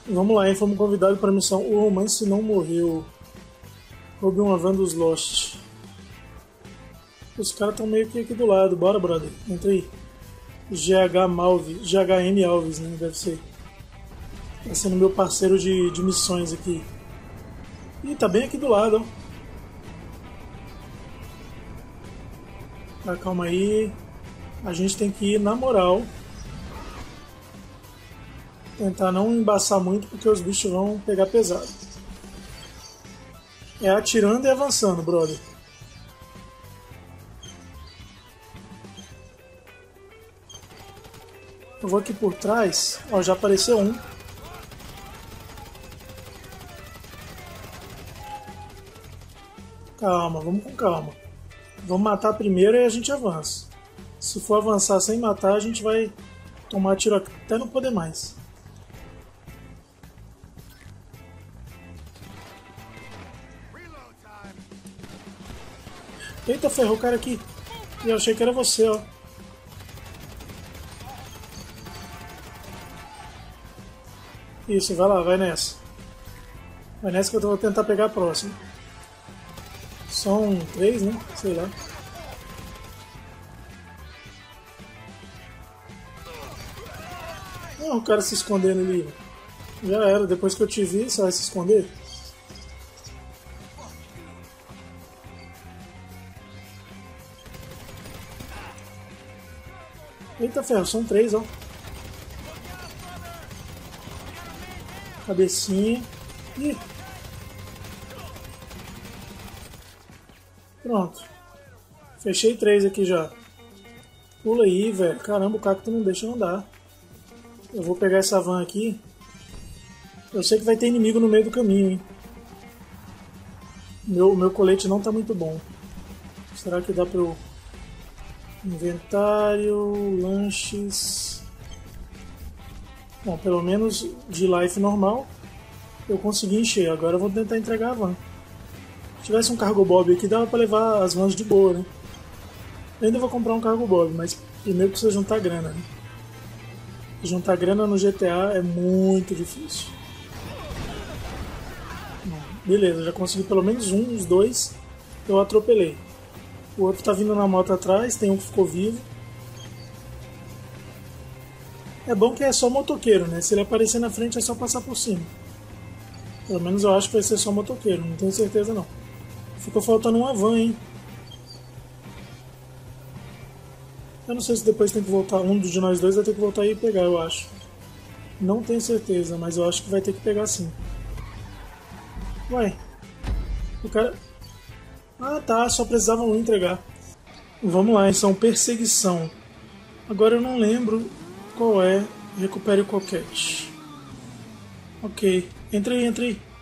Vamos lá, hein? Fomos convidados para a missão. O romance não morreu. Roube uma van dos Lost. Os caras estão meio que aqui do lado. Bora, brother. Entra aí. GHM Alves, né? Deve ser. Tá sendo meu parceiro de missões aqui. Ih, tá bem aqui do lado, ó. Tá, calma aí. A gente tem que ir na moral. Tentar não embaçar muito porque os bichos vão pegar pesado. É atirando e avançando, brother. Eu vou aqui por trás. Ó, já apareceu um. Calma, vamos com calma. Vamos matar primeiro e a gente avança. Se for avançar sem matar, a gente vai tomar tiro até não poder mais. Eita, ferrou o cara aqui. E eu achei que era você, ó. Isso, vai lá, vai nessa. Vai nessa que eu vou tentar pegar a próxima. São 3, né? Sei lá. Não, o cara se escondendo ali. Já era, depois que eu te vi, você vai se esconder? Eita ferro, são 3, ó. Cabecinha. Ih. Pronto. Fechei 3 aqui já. Pula aí, velho. Caramba, o cacto não deixa andar. Eu vou pegar essa van aqui. Eu sei que vai ter inimigo no meio do caminho, hein. Meu colete não tá muito bom. Será que dá pra eu... Inventário, lanches... Bom, pelo menos de life normal eu consegui encher. Agora eu vou tentar entregar a van. Se tivesse um cargo bob aqui, dava pra levar as vans de boa, né? Eu ainda vou comprar um cargo bob, mas primeiro precisa juntar grana, né? Juntar grana no GTA é muito difícil. Beleza, já consegui pelo menos um, os dois eu atropelei. O outro tá vindo na moto atrás, tem um que ficou vivo. É bom que é só motoqueiro, né? Se ele aparecer na frente é só passar por cima. Pelo menos eu acho que vai ser só motoqueiro, não tenho certeza não. Ficou faltando uma van, hein? Eu não sei se depois tem que voltar, um de nós dois vai ter que voltar aí e pegar, eu acho. Não tenho certeza, mas eu acho que vai ter que pegar sim. Ué, o cara... Ah tá, só precisava um entregar. Vamos lá, então, perseguição. Agora eu não lembro qual é. Recupere o coquete. Ok, entra aí, entra aí.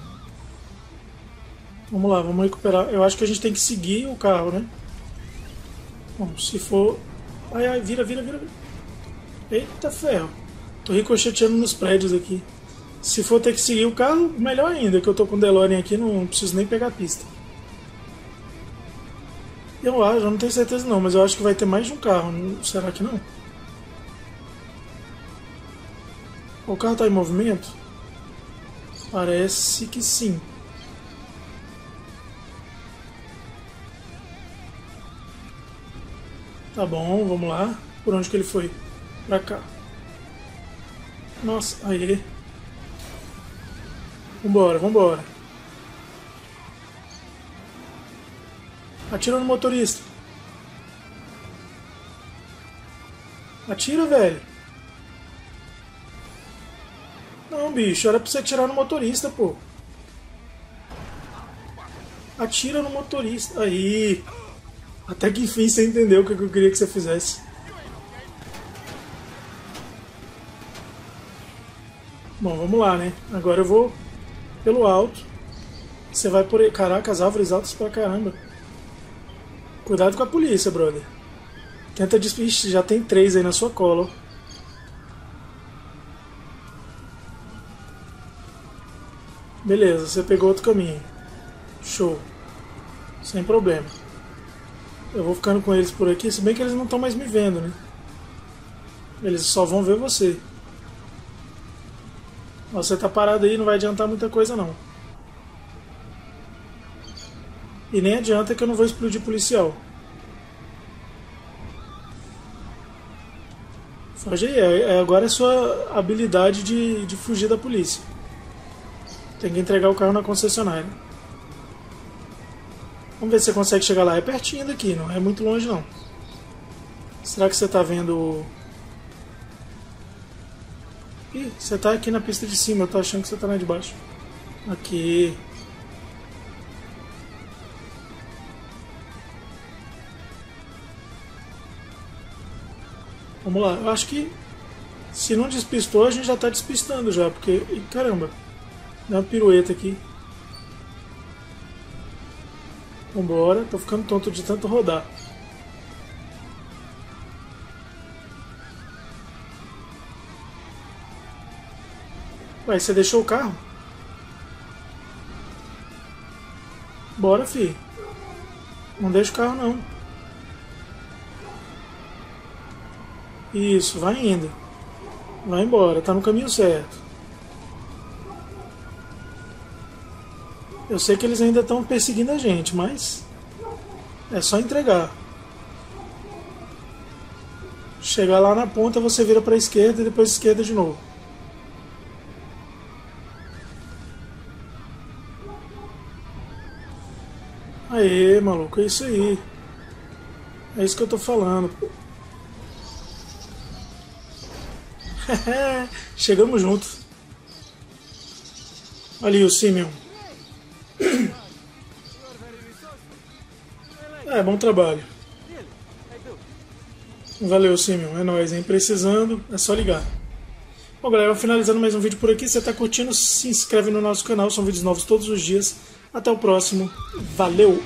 Vamos lá, vamos recuperar. Eu acho que a gente tem que seguir o carro, né? Bom, se for... Ai, ai, vira, vira, vira. Eita ferro. Tô ricocheteando nos prédios aqui. Se for ter que seguir o carro, melhor ainda, que eu tô com o DeLorean aqui, não preciso nem pegar a pista. Eu acho, eu não tenho certeza não, mas eu acho que vai ter mais de um carro. Será que não? O carro tá em movimento? Parece que sim. Tá bom, vamos lá. Por onde que ele foi? Pra cá. Nossa, aí. Vambora, vambora. Atira no motorista. Atira, velho. Não, bicho, era pra você atirar no motorista, pô. Atira no motorista. Aí. Até que enfim você entendeu o que eu queria que você fizesse. Bom, vamos lá, né? Agora eu vou pelo alto. Você vai por aí. Caraca, as árvores altas pra caramba. Cuidado com a polícia, brother. Tenta despistar. Já tem 3 aí na sua cola. Beleza, você pegou outro caminho. Show. Sem problema. Eu vou ficando com eles por aqui, se bem que eles não estão mais me vendo, né? Eles só vão ver você. Você tá parado aí, não vai adiantar muita coisa não. E nem adianta que eu não vou explodir policial. Foge aí, agora é sua habilidade de fugir da polícia. Tem que entregar o carro na concessionária. Vamos ver se você consegue chegar lá. É pertinho daqui, não é muito longe não. Será que você tá vendo... Ih, você tá aqui na pista de cima, eu tô achando que você tá na de baixo. Aqui. Vamos lá, eu acho que se não despistou, a gente já tá despistando já, porque... Ih, caramba, dá uma pirueta aqui. Vambora, tô ficando tonto de tanto rodar. Ué, você deixou o carro? Bora, fi. Não deixa o carro não. Isso, vai indo. Vai embora, tá no caminho certo. Eu sei que eles ainda estão perseguindo a gente, mas é só entregar. Chegar lá na ponta, você vira para a esquerda e depois esquerda de novo. Aê, maluco, é isso aí. É isso que eu tô falando. Chegamos juntos. Ali o Simeon. É, bom trabalho. Valeu, Simeon. É nóis, hein? Precisando, é só ligar. Bom, galera, finalizando mais um vídeo por aqui. Se você tá curtindo, se inscreve no nosso canal. São vídeos novos todos os dias. Até o próximo. Valeu!